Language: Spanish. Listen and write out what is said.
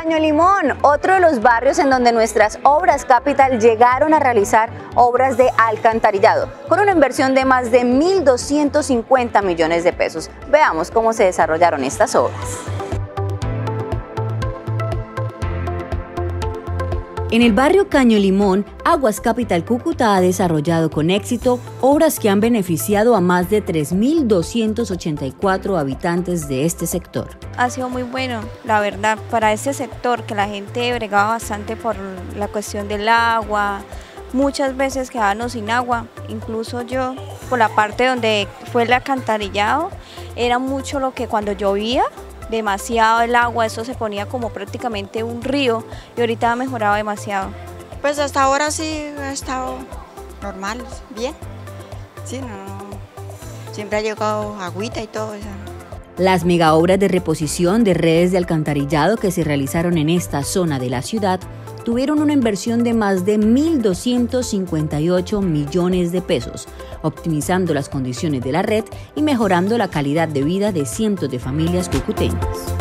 Caño Limón, otro de los barrios en donde nuestras Obras Capital llegaron a realizar obras de alcantarillado, con una inversión de más de 1.250 millones de pesos. Veamos cómo se desarrollaron estas obras. En el barrio Caño Limón, Aguas Capital Cúcuta ha desarrollado con éxito obras que han beneficiado a más de 3.284 habitantes de este sector. Ha sido muy bueno, la verdad, para este sector, que la gente bregaba bastante por la cuestión del agua. Muchas veces quedábamos sin agua, incluso yo, por la parte donde fue el alcantarillado, era mucho lo que cuando llovía, demasiado el agua, eso se ponía como prácticamente un río y ahorita ha mejorado demasiado. Pues hasta ahora sí ha estado normal, bien. Sí, no, siempre ha llegado agüita y todo eso. Las megaobras de reposición de redes de alcantarillado que se realizaron en esta zona de la ciudad tuvieron una inversión de más de 1.258 millones de pesos, optimizando las condiciones de la red y mejorando la calidad de vida de cientos de familias cucuteñas.